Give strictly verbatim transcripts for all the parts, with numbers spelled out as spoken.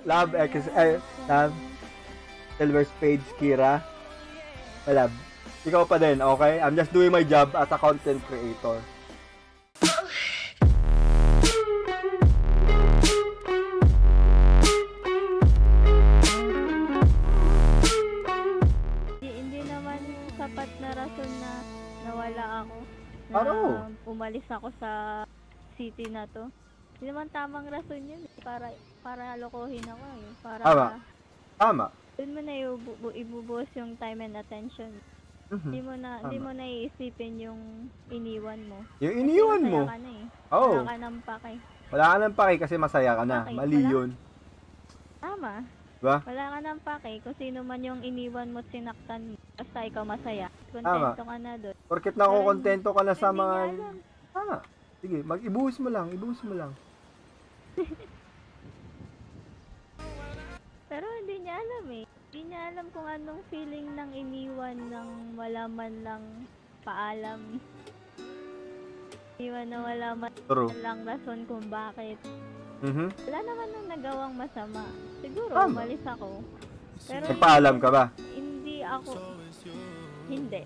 Love, X, eh, love, Silver Spades, Kira. Love, ikaw pa din, okay? I'm just doing my job as a content creator. Hindi naman sapat na rason na nawala ako. Na Ano? umalis ako sa city na to. Hindi naman tamang rason yun eh. Para, para lokohin ako eh. Para Tama. Tama. doon mo na ibu- ibubuhos yung time and attention. Mhm. Hindi mo na hindi Tama. mo na iisipin yung iniwan mo. Yung iniwan Kasi mo. masaya ka na eh. Oo. Wala ka nang pake. Wala ka nang pake kasi masaya ka na. Pake. Mali Wala. yun. Tama. Diba? Wala ka nang pake kung sino man yung iniwan mo at sinaktan mo. Basta ikaw masaya. Kontento ka na doon. Porket nakukontento ka na sa Hindi mga... niya alam. Tama. Sige, mag-ibuhos mo lang. Ibuhos mo lang. Pero hindi niya alam eh. Hindi niya alam kung anong feeling ng iniwan ng wala man lang paalam. Iniwan na wala man True. lang rason kung bakit. Mhm. Wala naman nang nagawang masama. Siguro, Tama. umalis ako. Pero Nagpaalam ka ba? hindi ako... Hindi.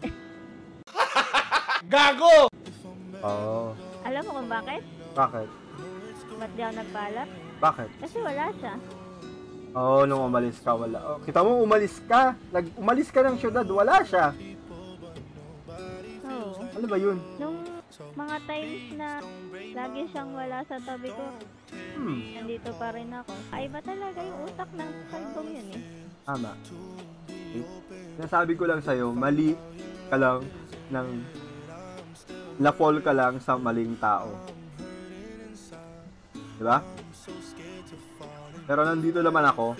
Gago! Oo. Alam mo kung bakit? Bakit? Ba't di ako nagpaalam? Bakit? Kasi wala siya. Oo, nung umalis ka, wala. Oh, kita mo, umalis ka. Nag umalis ka ng syudad, wala siya. Oo. Ano ba yun? Nung mga times na lagi siyang wala sa tabi ko, Hmm, nandito pa rin ako. Ay ba talaga yung utak ng kaldong yun eh. tama. Okay. Sinasabi ko lang sa'yo, mali ka lang ng na-fall ka lang sa maling tao. Diba? Pero nandito naman ako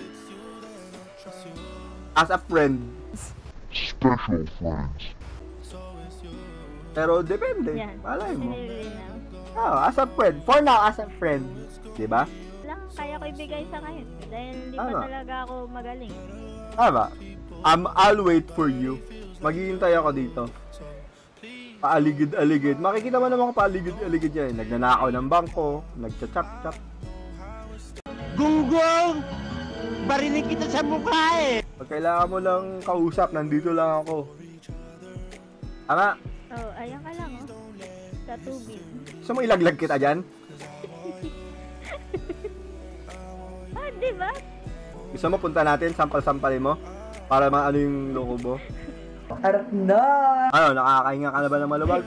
as a friend. Special friends. Pero depende. Yan. Malay mo. Nililinaw. Oh, as a friend. For now, as a friend. Diba? Lang, kaya ko ibigay sa ngayon. Dahil hindi pa Tama. talaga ako magaling. Tama. Um, I'll wait for you. Maghihintay ako dito. Paaligid-aligid. Makikita mo naman ko paaligid-aligid yan. Nagnanakaw ng bangko. Nagcha-chap-chap. Gunggong! Barinig kita sa mukha eh! Pag kailangan mo lang kausap, nandito lang ako. Tama. Oh, ayan ka lang oh. Sa tubig. Gusto mo ilaglag kita dyan? Ah, di ba? Gusto mo punta natin, sampal-sampalin mo? Para maano yung loko mo? Harap na! Ano, nakakahinga ka na ba ng maluwag?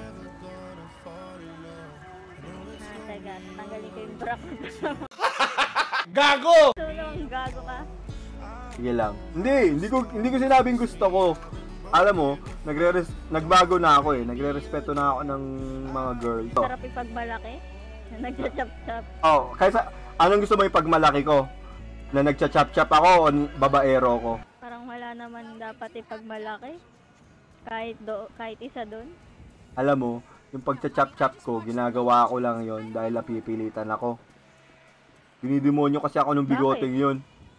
Ah, taga, tanggalin ko yung bra ko. Gago! Tulong, gago ka. Sige lang. Hindi, hindi ko hindi ko sinabing gusto ko. Alam mo, nagre nagbago na ako eh. Nagre-respeto na ako ng mga girl. Oh. Sarap ipagmalaki. Na nagcha-chop-chop. Oh, kaysa anong gusto mo ipagmalaki ko? Na nagcha-chop-chop ako o babaero ko? Parang wala naman dapat ipagmalaki. Kahit do kahit isa doon. Alam mo, yung pagcha-chop-chop ko, ginagawa ko lang yon dahil napipilitan ako. Dinidemonyo kasi ako ng bigoteng yun.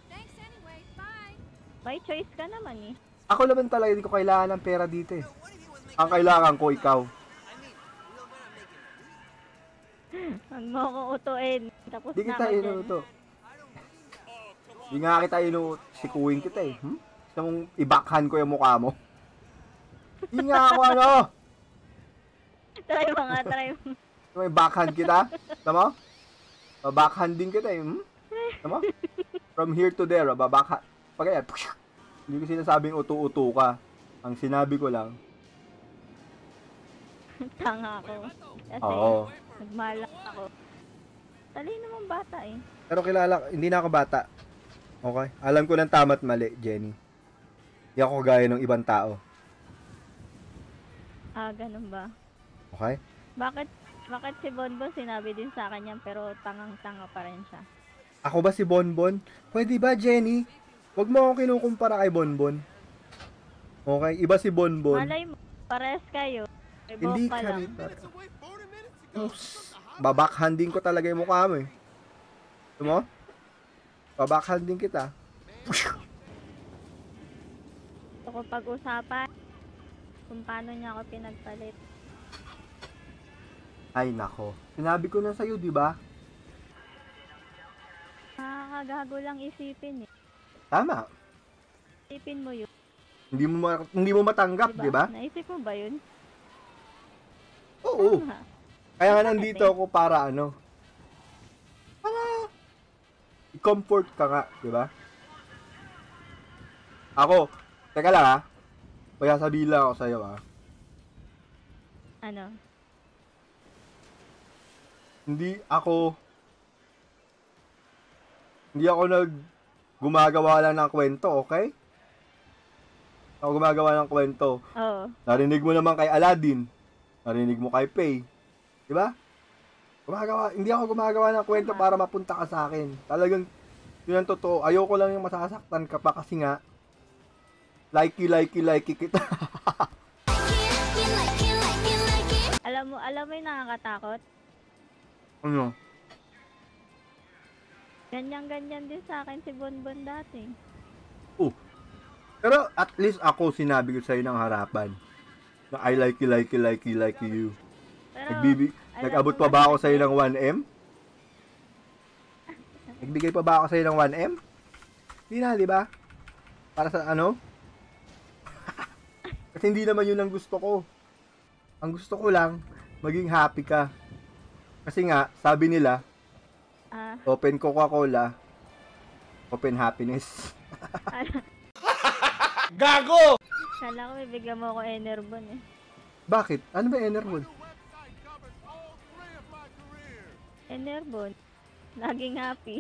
May choice ka naman eh. Ako naman talaga, hindi ko kailangan ng pera dito eh. Ang kailangan ko, ikaw. Huwag mo ko utuin. Tapos Di na kita ako dyan. inuuto. Di nga kita inuuto. Sikuin kita eh. Hmm? Gusto mong ibakhan ko yung mukha mo. Di nga ako ano. Try mo nga, try mo. Gusto mo ibakhan kita? Tama? Babakhan din kita eh. Hmm? Tama? From here to there, babakhan. Pag kaya, hindi ko sinasabing utu-utu ka. Ang sinabi ko lang, Tanga ako. Kasi oo. nagmalak ako. Talino mong bata eh. Pero kilala, hindi na ako bata. Okay? Alam ko ng tama't mali, Jenny. Hindi ako gaya ng ibang tao. Ah, ganun ba? Okay? Bakit bakit si Bonbon sinabi din sa akin yan pero tangang-tanga pa rin siya? Ako ba si Bonbon? Pwede ba, Jenny? Huwag mo akong kinukumpara kay Bonbon. Okay? Iba si Bonbon. Malay mo, pares kayo. May Hindi buhok pa ka lang. rin. Babakhanding ko talaga yung mukha mo eh. Gusto mo? Babakhanding kita. Gusto ko pag-usapan kung paano niya ako pinagpalit. Ay nako. Sinabi ko na sa'yo, di ba? Nakakagago lang isipin eh. Tama. Isipin mo yun. Hindi mo ma- hindi mo matanggap, di ba? Naisip mo ba yun? Oo. Tama. Kaya nga nandito ako para ano? Para i-comfort ka nga, di ba? Ako, teka lang ha. Kaya sabihin lang ako sa'yo ha. Ano? Hindi ako hindi ako nag gumagawa lang ng kwento, okay? Ako gumagawa ng kwento. Oo. Narinig mo naman kay Aladdin. Narinig mo kay Pay. Di ba? Gumagawa, hindi ako gumagawa ng kwento para mapunta ka sa akin. Talagang, yun ang totoo. Ayoko lang yung masasaktan ka pa kasi nga, likey, likey, likey kita. Alam mo, alam mo yung nakakatakot? Ano? Ganyan-ganyan din sa akin si Bonbon dati. Oh. Pero at least ako sinabi ko sa'yo ng harapan. Na I like you, like you, like you, like you. Pero, Nagbibi alam nag-abot mo pa ba ako kasi- sa'yo ng one M? Nagbigay pa ba ako sa'yo ng one M? Hindi na, di ba? Para sa ano? Kasi hindi naman yun ang gusto ko. Ang gusto ko lang, maging happy ka. Kasi nga, sabi nila, Ah, open Coca-Cola, open happiness. Gago! kala ko may bigyan mo ako Enerbon eh. Bakit? Ano ba Enerbon? Enerbon. Laging happy.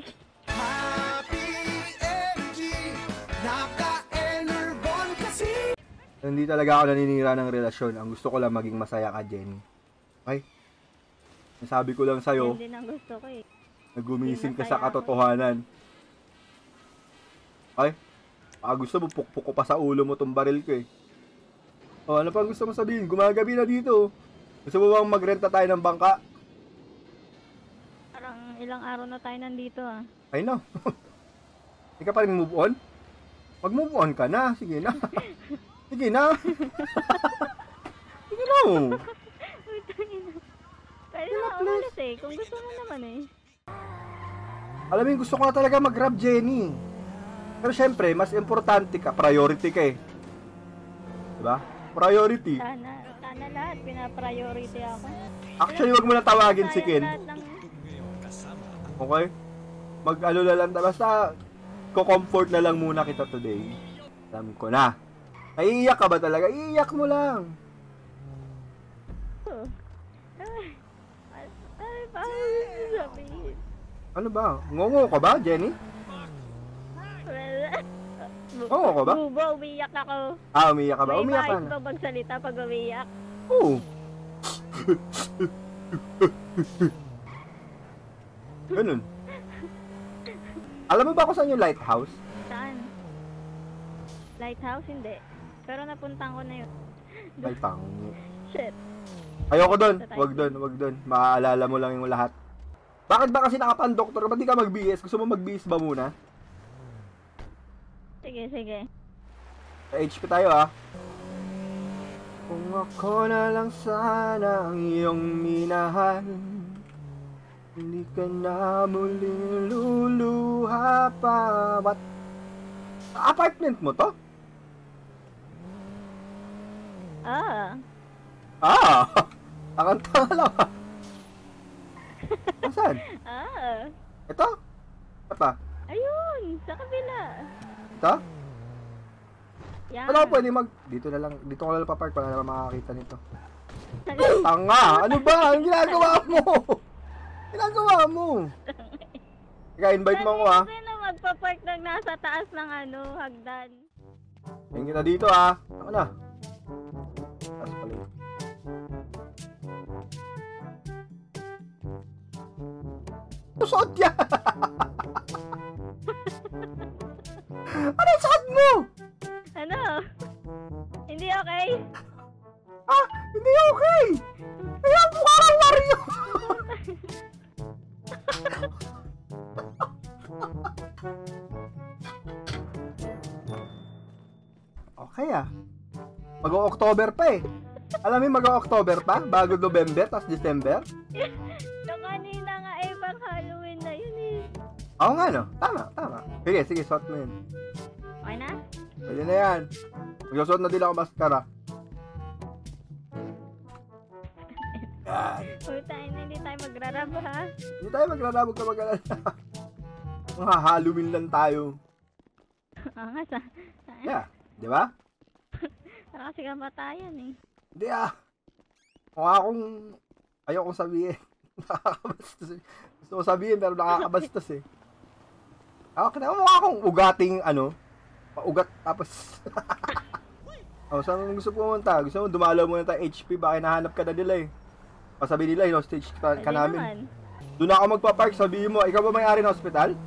Hindi talaga ako naninira ng relasyon. Ang gusto ko lang maging masaya ka, Jenny. Okay? Nasabi ko lang sa'yo, Yan din ang gusto ko eh. nagumising ka Masaya sa ako. katotohanan. Okay? Ah, gusto mo, pukpuk ko pa sa ulo mo tong baril ko eh. Oh, ano pang gusto mo sabihin? Gumagabi na dito. Gusto mo bang magrenta tayo ng bangka? Parang ilang araw na tayo nandito ah. I know. Hindi ka pa rin move on? Mag-move on ka na. Sige na. Sige na. Sige na. Pwede na umalis eh. Kung gusto mo naman eh. Alam mo yung gusto ko na talaga mag-grab, Jenny. Pero syempre, mas importante ka. Priority ka eh. Diba? Priority. Sana, sana lahat pina-priority ako. Actually, wag mo na tawagin si Ken. Lahat ng- Okay? Mag-ano na lang. Basta, ko-comfort na lang muna kita today. Alam ko na. Naiiyak ka ba talaga? Iiyak mo lang. Ay, ay, ay, paano sabihin? Ano ba? Ngongo ka ba, Jenny? Well, Oo ka ba? Bubo, umiyak ako. Ah, umiyak ka ba? May Umiyak ka maayos na. ba magsalita pag umiyak? Oo. Ganun. Alam mo ba kung saan yung lighthouse? Saan? Lighthouse? Hindi. Pero napuntahan ko na yun. Ay, pang. Shit. Ayoko doon. Sa Wag doon, wag doon. Maaalala mo lang yung lahat. Bakit ba kasi nakapang-doktor? Ba't di ka mag-B S? Gusto mo mag-B S ba muna? Sige, sige. Sa H P tayo ah. Kung ako na lang sana ang iyong minahal, hindi ka na muling luluha pa. What? Sa apartment mo to? Ah. Ah! Takang-tanga lang ah. Saan? Ah. Ito? Ito? Ayun. Sa kabila. Ito? Yan. Wala ko pwede mag... Dito na lang. Dito ko na lang papark para naman makakita nito. Tanga! Ano ba? Ang ginagawa mo? Ginagawa mo? Ika, invite mo ako ah. Kasi na magpapark ng nasa taas ng ano, hagdan. Tingin kita dito ah. Ako na. Taas pala yun. Suot yan! Ano yung suot mo? Ano? Hindi okay? Ah! Hindi okay! Kaya mukha kang Mario! Okay ah. Mag-o-October pa eh. Alam mo yung mag-o-October pa? Bago November, tas December? Nung kanina nga eh, pang Halloween na yun eh. Oo nga, no? Tama, tama. Sige, sige, suot mo yun. Okay na? Pwede na yan. Magsusuot na din ako maskara. Yan. Puta, ina, hindi tayo magrarab ha? Hindi tayo magrarabog ka mag-alala. Mga Halloween lang tayo. Ah, nga sa... Yeah, di ba? Para kasi kamatayan eh. Hindi ah. Kung akong... Ayokong sabihin. Nakakabastos eh. Gusto ko sabihin pero nakakabastos eh. Ako, kinaka mo akong ugating ano. Paugat tapos... oh, saan mo gusto pumunta? Gusto mo dumalaw muna tayo H P. Baka hinahanap ka na nila eh. Pasabi nila, hostage ka, ka Pwede namin. naman. Doon ako magpa-park, sabihin mo, ikaw ba may-ari ng hospital?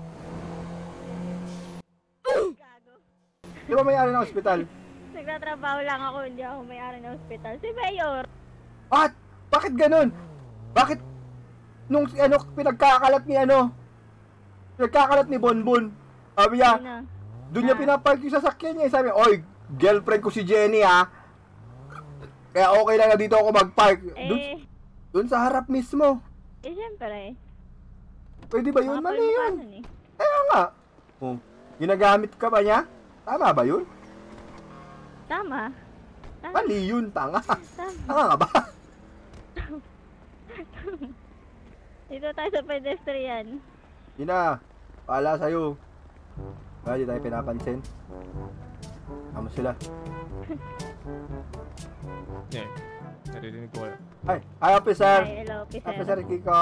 Gago. Di ba may-ari ng hospital? Nagtatrabaho lang ako, hindi ako may-ari ng hospital. Si Mayor! What? Bakit ganun? Bakit nung ano pinagkakalat ni ano? Pinagkakalat ni Bonbon. Sabi niya, Sino? doon niya pinapark yung sasakyan niya. Sabi, oy, girlfriend ko si Jenny ha. Kaya okay lang na dito ako mag-park. Doon, Eh, doon sa harap mismo. eh syempre. Pwede ba yun? Mga Mali yun. palmukanan eh. Kaya nga. Oh, ginagamit ka ba niya? Tama ba yun? Tama. Tama. Mali yun, tanga. Tama. Tanga nga ba? Dito tayo sa pedestrian. Yun na. Paala sa'yo. Kaya di tayo pinapansin. Amo sila. Yeah, naririnig ko kayo. Ay, hi officer. Ay, hello, officer. Officer Kiko.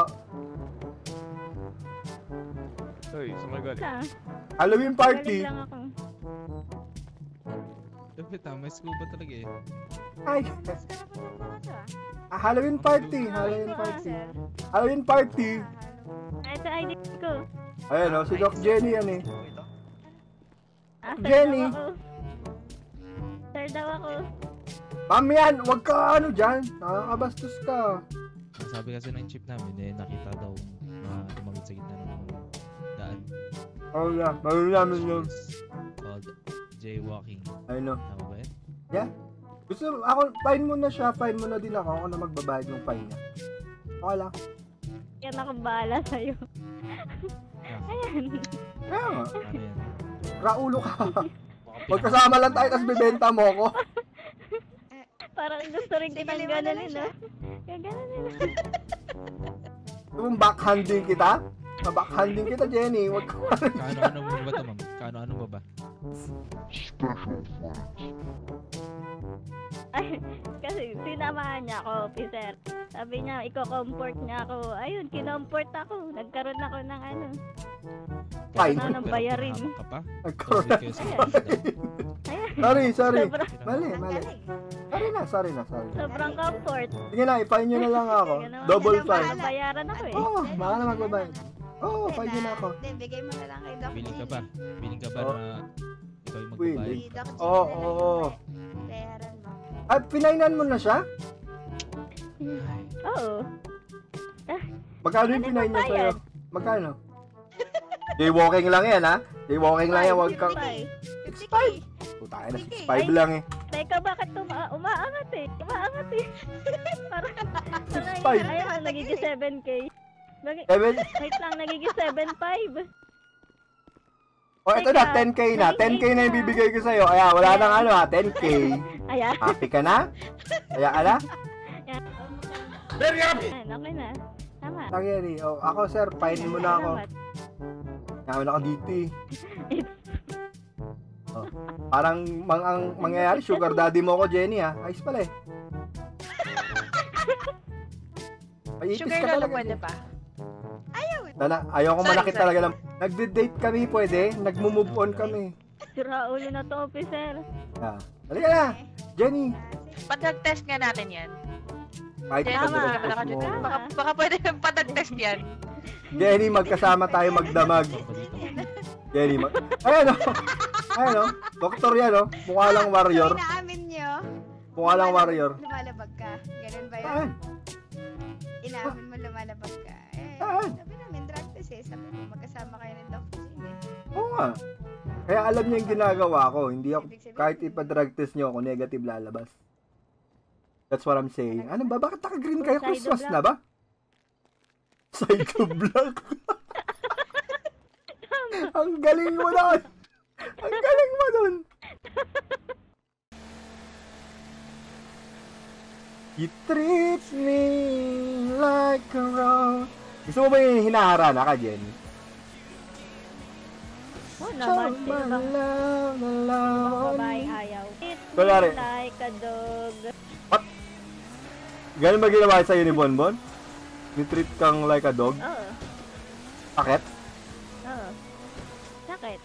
Hoy, sa mga galing. Saan? Halloween party. Galing lang ako. Dapat ah, may scuba talaga eh. Ay, ah, Halloween party. Halloween party. Halloween party. Ay, sa I D ko. Ayan o, si Doc Jenny yan eh. Ah, sir Jenny. daw ako. Sir daw ako. Ma'am yan, wag ka ano dyan. Nakakabastos ka. Ang sabi kasi ng chief namin eh, nakita daw na tumawid sa gitna ng daan. Oh yeah, mayroon namin yun. It's called jaywalking. I know. Tama ba yan? Yeah. Gusto mo, ako, fine mo na siya, fine mo na din ako. Ako na magbabayad ng fine niya. Okay lang. Yan ako bahala sa'yo. Ah, Ayan. Kaya nga, ano yan? raulo ka. Magkasama lang tayo, tapos bibenta mo ako. Parang gusto rin kitang gano'n eh. Kaya gano'n eh. Gusto mong backhanding kita? Sa-backhanding kita, Jenny. Wag ka. Kaano-ano mo ba ito, ma'am? Kaano-ano mo ba? Special friends. Ay, kasi sinamahan niya ako, officer. Sabi niya, iko-comfort niya ako. Ayun, kinomfort ako. Nagkaroon ako ng ano. Fine. Ano nang bayarin. Hamak ka pa? Nagkaroon Sabi kayo sa Ayan. hospital. Ayan. Sorry, sorry. Sobrang, Mali, mali. Sorry na, sorry na, sorry na. sobrang comfort. Sige na, i-fine nyo na lang ako. Kaya naman, Double ganun, fine. Bayaran ako eh. Oo, oh, baka na magbabayad. Oo, oh, fine nyo na ako. Hindi, bigay mo na lang kay Doc Willing ka Jenny. ba? Willing ka ba Oh. na ikaw yung Willing. magbabayad? Si Doc Jenny Oo, na lang oo. yung bayaran mo. Ay, pinainan mo na siya? Ay, Oo. Magkano yung Ano pinain niya sa'yo? bayad? Magkano? Jaywalking lang yan, ha? Jaywalking lang yan, wag kang... Five. six five. Puta ka na, six five lang eh. Teka, bakit tuma umaangat eh? Umaangat eh. Parang, parang, five. ayun, nagiging seven K. Nagi- Seven? Wait lang, nagiging seven five. O, eto na, ten K na. ten K na yung bibigay ko sa'yo. Kaya, wala nang ano ha, ten K. Ayan. Happy ka na? Kaya ka na? Very happy! Ayan, okay na. Tama. Nangyari. O, ako sir, fine mo na ako. Salamat. Naman ako dito eh. Oh. Parang mang ang mangyayari, sugar daddy mo ako, Jenny ha. Ayos pala eh. Ay, Sugar lolo pwede pa? Dana, ayaw ko Sorry, manakit sorry. talaga lang. Nagde-date kami, pwede. Nagmo-move on kami. Sira ulo na to, officer. Ah. Halika na, Jenny. Patag test nga natin yan. Kahit Jenny, pag Tama. baka, baka, mo. baka, baka pwede yung patag test yan. Jenny, magkasama tayo magdamag. Jenny, mag... Ayan o. Ayan o. Doktor yan o. Mukha lang warrior. So, inaamin nyo, Mukha lang warrior. lumalabag ka. Ganun ba yun? Saan? Inaamin mo lumalabag ka. Eh, Saan? sabi namin, drug test eh. Sabi mo, magkasama kayo ng Doctor Jenny. Oo nga. Kaya alam niya yung ginagawa ko. Hindi ako, Ibig sabihin- kahit ipa-drug test niyo ako, negative lalabas. That's what I'm saying. Ano ba? Bakit naka-green kayo? Side Christmas black. na ba? Side to black. Ang galing mo doon! Ang galing mo doon! You treat me like a rose. Gusto mo ba yung hinaharana ka, Jen? Oo naman, sino bang love, sino love bang on babaeng me. ayaw? Treat me Kunwari. like a dog. Ganun ba ginawa sa'yo ni Bonbon? Ni-treat kang like a dog? Oo. Bakit? Oo. Sakit.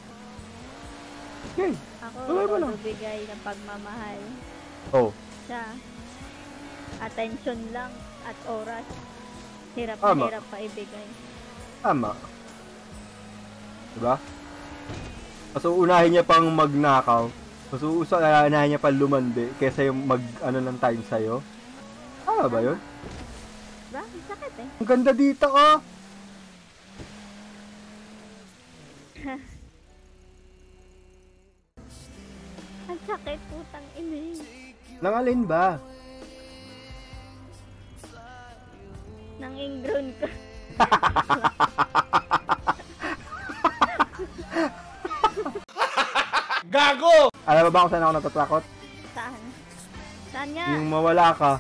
Okay. Ako, Tuloy mo lang. bibigay ng pagmamahal. Oh. Siya. Attention lang at oras. Hirap Tama. na hirap pa ibigay. Tama. Diba? Mas uunahin niya pang magnakaw. Mas uunahin niya pang lumandi kaysa yung mag ano ng time sa'yo. Tama ba yun? Diba? Sakit eh. Ang ganda dito, oh! Ang sakit, putang ina eh. Nangalin ba? Nang ingrown ka. Gago! Alam mo ba kung saan ako natatakot? Saan? Saan nga? Yung mawala ka.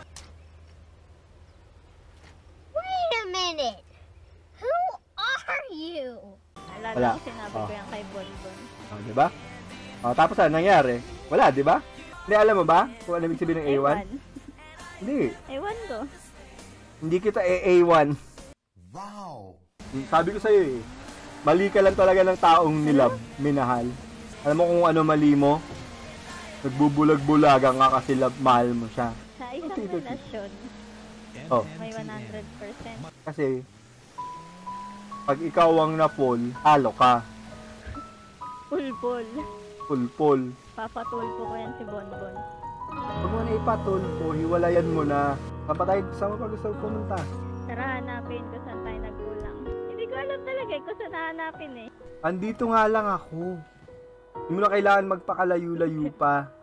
Wait a minute. Who are you? Alala Wala. ko sinabi Oh. ko yan kay Bonbon. Oh, di ba? Oh, tapos ano nangyari? Wala, di ba? Hindi, alam mo ba kung ano ibig sabihin ng A one? Ewan. Hindi. Ewan ko. Hindi kita A one. Wow! Sabi ko sa'yo eh. Mali ka lang talaga ng taong nilab, minahal. Alam mo kung ano mali mo? Nagbubulag-bulagan ka kasi love, mahal mo siya. Sa isang Tito, tito. relasyon, Oh. may one hundred percent. Kasi, pag ikaw ang na-fall, talo ka. Pulpul. Pulpul. Papatulpo ko yan si Bonbon. Huwag mo na ipatulpo, hiwalayan mo na. Saan pa tayo, saan mo pa gusto pumunta? Tara, hanapin kung saan tayo nagkulang. Hindi ko alam talaga eh, kung saan hahanapin eh. Andito nga lang ako. Hindi mo na kailangan magpakalayo-layo pa.